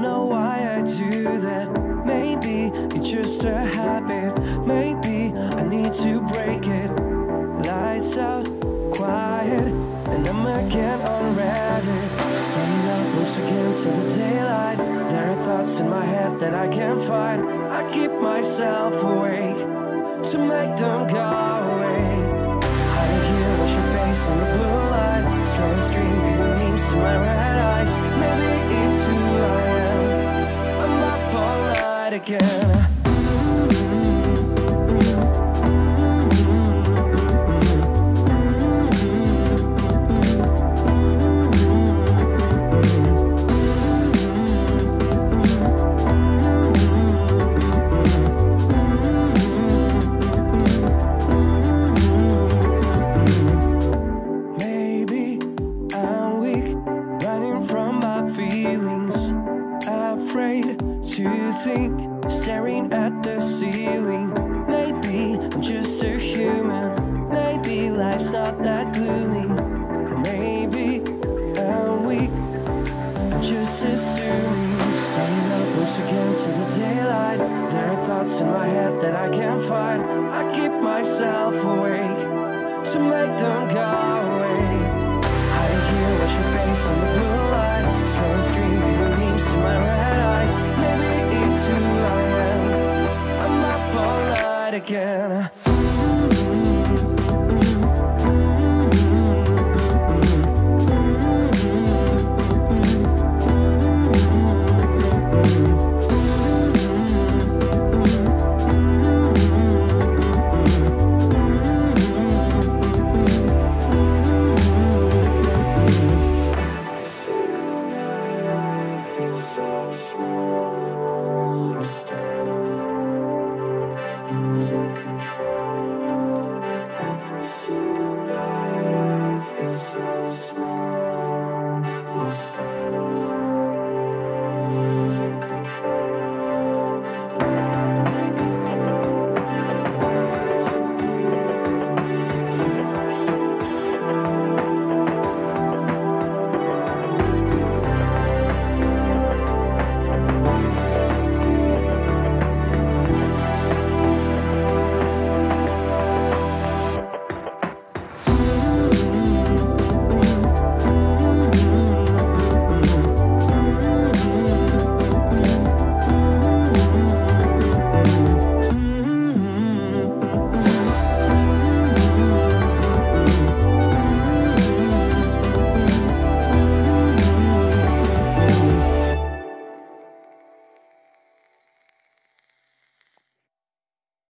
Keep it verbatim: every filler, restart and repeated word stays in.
know why I do that. Maybe it's just a habit. Maybe I need to break it. Lights out, quiet, and I'm again on Reddit. Staying up close again to the daylight. There are thoughts in my head that I can't fight. I keep myself awake to make them go away. Hiding here, watch your face in the blue light. Scrolling screen, feeding memes to my red eyes. Maybe it's who I am. I'm up all night again. Staring at the ceiling. Maybe I'm just a human. Maybe life's not that gloomy. Maybe I'm weak. I'm just assuming. Staying up close again to the daylight. There are thoughts in my head that I can't fight. I keep myself awake to make them go away. Hiding here, watch your face in the blue light. Scrolling screen,